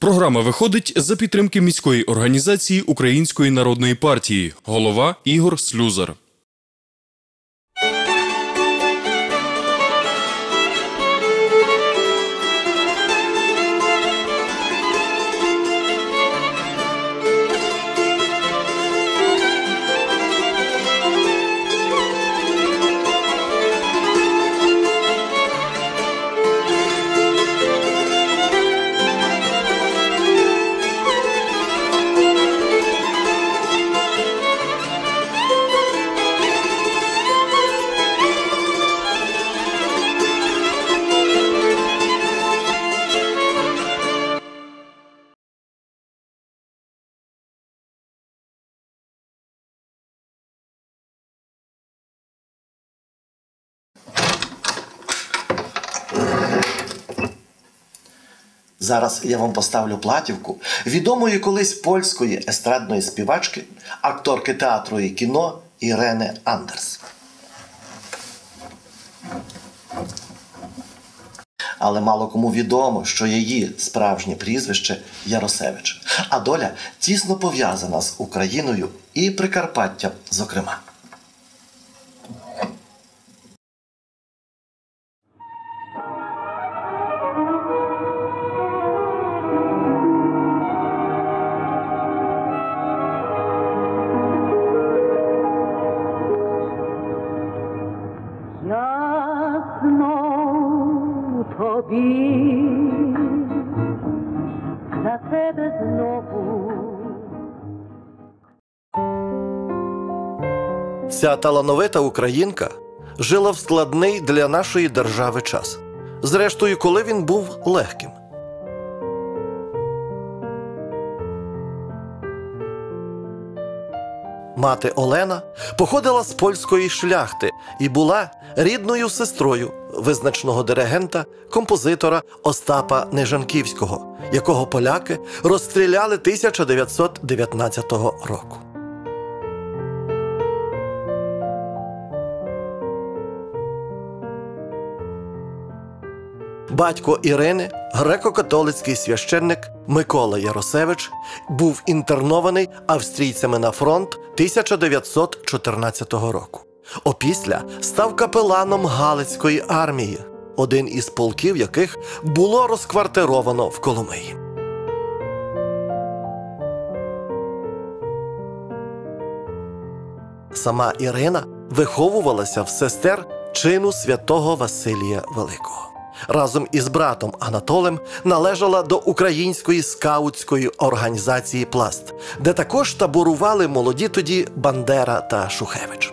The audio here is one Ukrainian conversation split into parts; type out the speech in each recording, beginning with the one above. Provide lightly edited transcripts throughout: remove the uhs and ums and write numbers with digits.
Програма виходить за підтримки міської організації Української народної партії. Голова Ігор Слюзар. Зараз я вам поставлю платівку відомої колись польської естрадної співачки, акторки театру і кіно Ірени Андерс. Але мало кому відомо, що її справжнє прізвище Яросевич, а доля тісно пов'язана з Україною і Прикарпаттям, зокрема. За тебе знову. Ця талановита українка жила в складний для нашої держави час. Зрештою, коли він був легким. Мати Олена походила з польської шляхти і була рідною сестрою визначного диригента, композитора Остапа Нежанківського, якого поляки розстріляли 1919 року. Батько Ірини, греко-католицький священник Микола Яросевич, був інтернований австрійцями на фронт 1914 року. Опісля став капеланом Галицької армії, один із полків яких було розквартировано в Коломиї. Сама Ірина виховувалася в сестер чину святого Василія Великого. Разом із братом Анатолем належала до української скаутської організації «Пласт», де також таборували молоді тоді Бандера та Шухевич.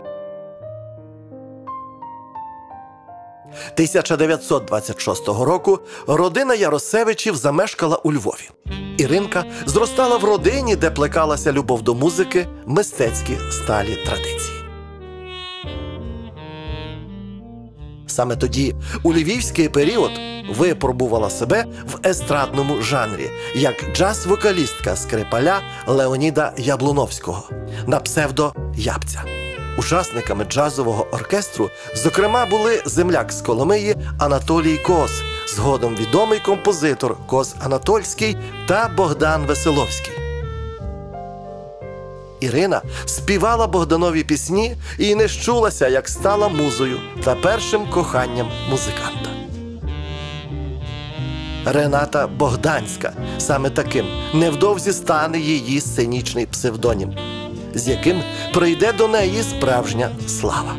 1926 року родина Яросевичів замешкала у Львові. Іринка зростала в родині, де плекалася любов до музики, мистецькі сталі традиції. Саме тоді, у львівський період, випробувала себе в естрадному жанрі, як джаз-вокалістка Скрипаля Леоніда Яблуновського на псевдо «Ябця». Учасниками джазового оркестру, зокрема, були земляк з Коломиї Анатолій Коз, згодом відомий композитор Коз Анатольський та Богдан Веселовський. Ірина співала Богданові пісні і не щулася, як стала музою та першим коханням музиканта. Рената Богданська, саме таким невдовзі стане її сценічний псевдонім, з яким прийде до неї справжня слава.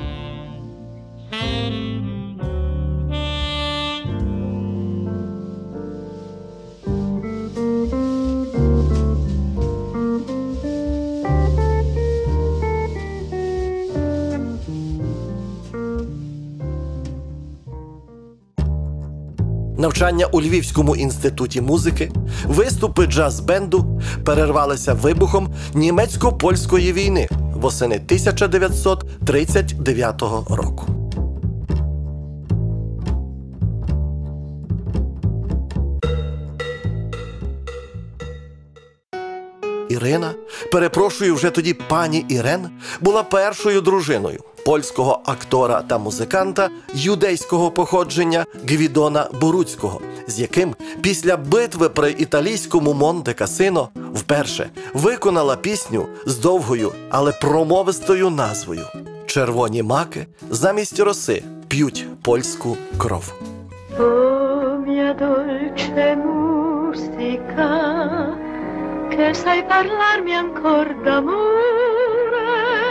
Навчання у Львівському інституті музики, виступи джаз-бенду перервалися вибухом німецько-польської війни восени 1939 року. Ірина, перепрошую вже тоді пані Ірен, була першою дружиною, польського актора та музиканта юдейського походження Гвідона Боруцького, з яким після битви при італійському Монте-Касино вперше виконала пісню з довгою, але промовистою назвою «Червоні маки замість роси п'ють польську кров». Oh mia dolce musica, che sai parlarmi ancor d'amore,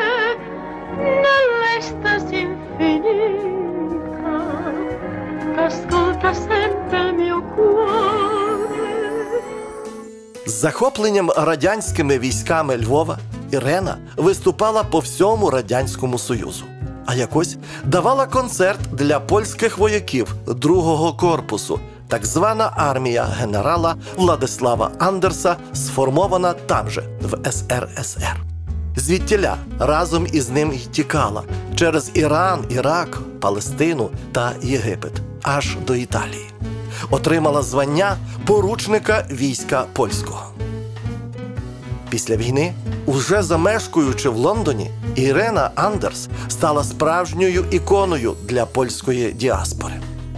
nell'estasi infinita, t'ascolta sempre il mio cuore. З захопленням радянськими військами Львова Ірена виступала по всьому Радянському Союзу. А якось давала концерт для польських вояків другого корпусу, так звана армія генерала Владислава Андерса, сформована там же, в СРСР. Звідтіля разом із ним й тікала через Іран, Ірак, Палестину та Єгипет, аж до Італії. Отримала звання поручника війська польського. Після війни, уже замешкуючи в Лондоні, Ірена Андерс стала справжньою іконою для польської діаспори.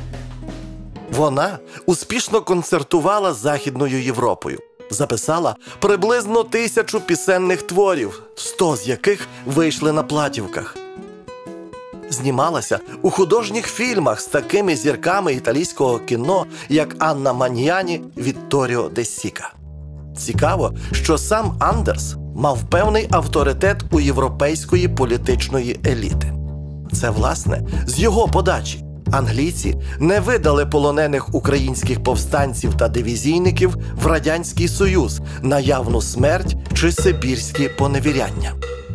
Вона успішно концертувала з Західною Європою, записала приблизно 1000 пісенних творів, 100 з яких вийшли на платівках. Знімалася у художніх фільмах з такими зірками італійського кіно, як Анна Маньяні, Вітторіо де Сіка. Цікаво, що сам Андерс мав певний авторитет у європейської політичної еліти. Це, власне, з його подачі. Англійці не видали полонених українських повстанців та дивізійників в Радянський Союз на явну смерть чи сибірські поневіряння.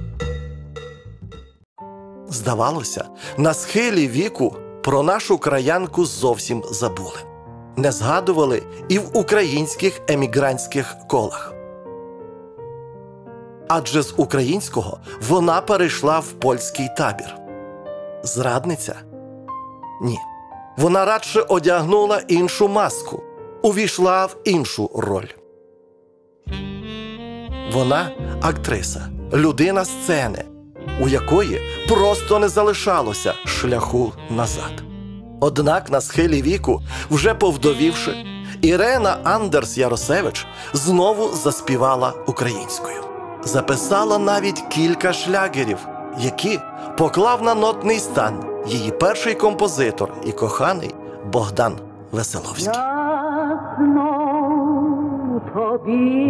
Здавалося, на схилі віку про нашу краянку зовсім забули. Не згадували і в українських емігрантських колах. Адже з українського вона перейшла в польський табір. Зрадниця? Ні. Вона радше одягнула іншу маску, увійшла в іншу роль. Вона актриса, людина сцени, у якої просто не залишалося шляху назад. Однак на схилі віку, вже повдовівши, Ірена Андерс Яросевич знову заспівала українською. Записала навіть кілька шлягерів, які поклав на нотний стан її перший композитор і коханий Богдан Веселовський. Ja znowu Tobie,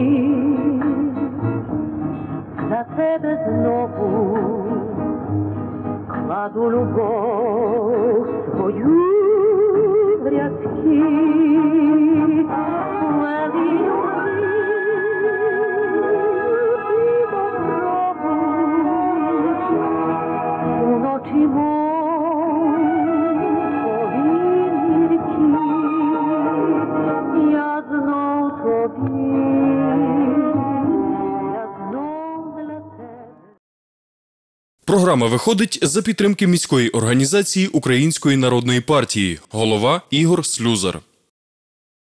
dla Ciebie znowu kładł любов свою в рядки. Уночі я знов тобі, я знов для тебе. Програма виходить за підтримки міської організації Української народної партії. Голова Ігор Слюзар.